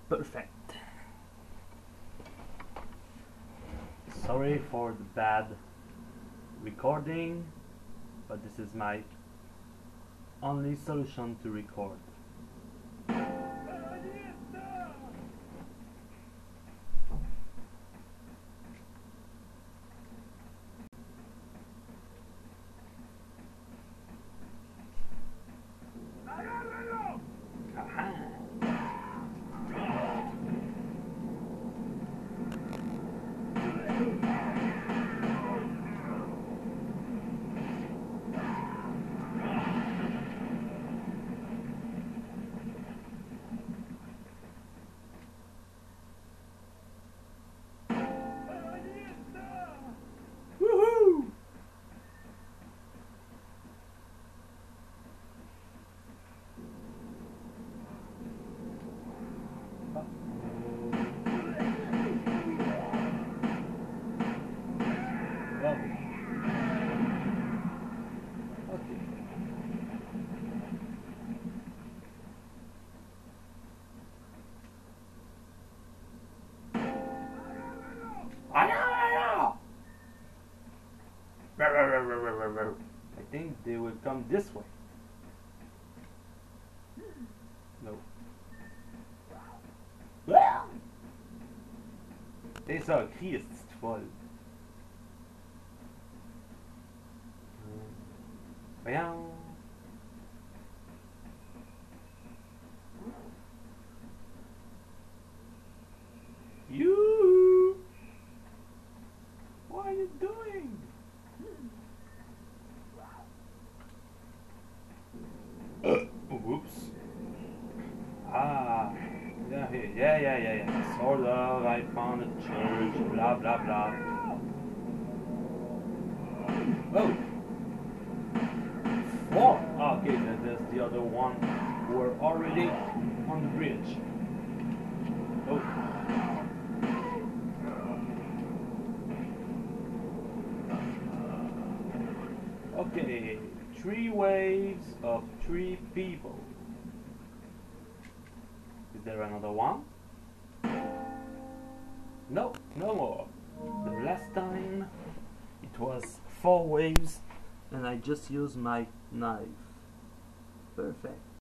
Perfect. Sorry for the bad recording, but this is my only solution to record. I think they will come this way. No. Dieser Krieg ist voll. You! What are you doing? Whoops. Yeah. Sort of. I found a church. Blah blah blah. Oh. 4. Okay, there's the other one. We're already on the bridge. Oh. Okay, 3 waves of 3 people. Is there another one? No, no more. The last time it was 4 waves and I just used my knife. Perfect.